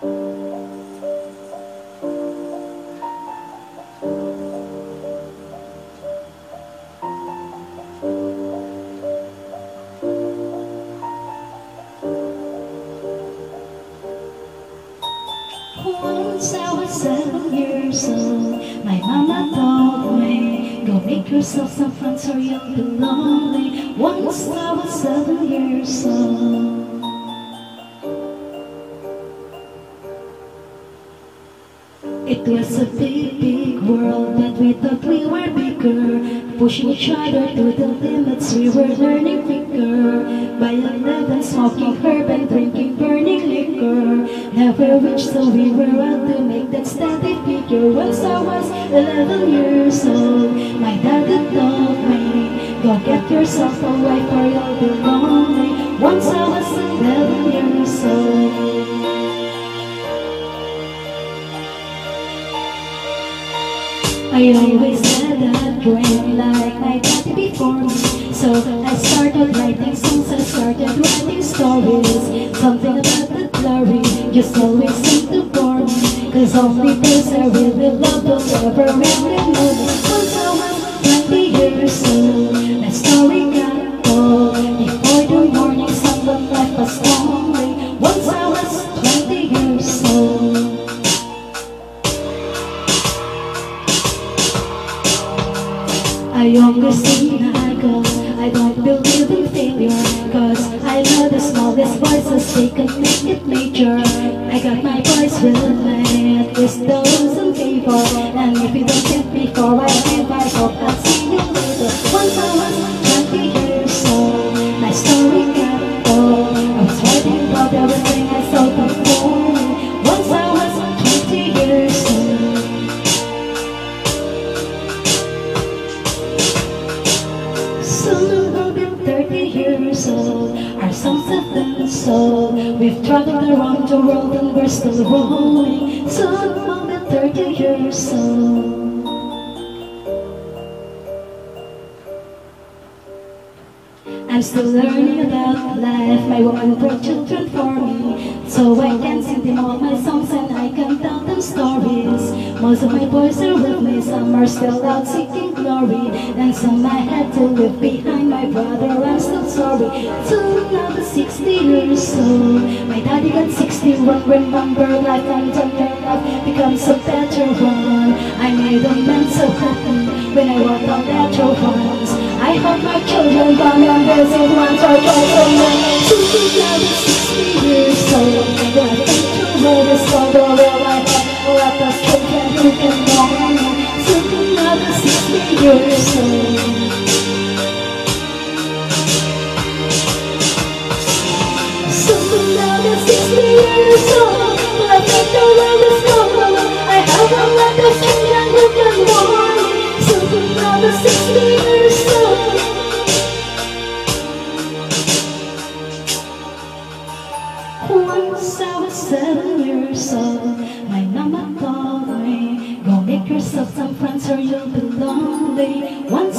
Once I was 7 years old, my mama told me, go make yourself some friends or you'll be lonely. Once I was 7 years old. It was a big, big world, but we thought we were bigger. Pushing each other to the limits, we were learning quicker. By 11, smoking herb and drinking burning liquor. Never reached, so we were out to make that steady figure. Once I was 11 years old, my daddy told me, go get yourself a wife or you'll be lonely. Once I was 11 years old. I always had a dream like my daddy before me. So I started writing songs, I started writing stories. Something about the glory just always seemed to bore me. Cause only those I really love will ever really know me. Once I was 20 years old, my story got told. Before the morning sun, when life was lonely. Once I was 20 years old. I always sing I go, I don't believe in failure. Cause I know the smallest voices, they can make it major. I got my voice really late, with those in favor. And if you don't get before I leave, I hope I'll see you later. Once I was 20 years old, my story got told. I was writing about everything I saw before me. Once I was 20 years old. Soon we'll be 30 years old. Our songs have been sold. We've traveled around the world and we're still rolling. Soon we'll be 30 years old. I'm still learning about life. My woman brought children for me, so I can sing them all my songs and I can tell them stories. Most of my boys are with me, some are still out seeking glory, and some I had to leave behind. My brother, I'm still sorry. Soon I'll be 60 years old. My daddy got 61. Remember life and tender life becomes a better one. I made a man so happy when I walked on that once. I hope my children born and visit once or twice a month. Soon I'll be 60 years old. When I think to where this world all I have, a lot of children who can mourn. Soon I'll be 60 years old. Soon I'll be 60 years old. When I think the world is gone, I have a lot of children who can mourn. Soon I'll be 60 years old. Once I was 7 years old, my mama told me, go make yourself some friends or you'll be lonely. Once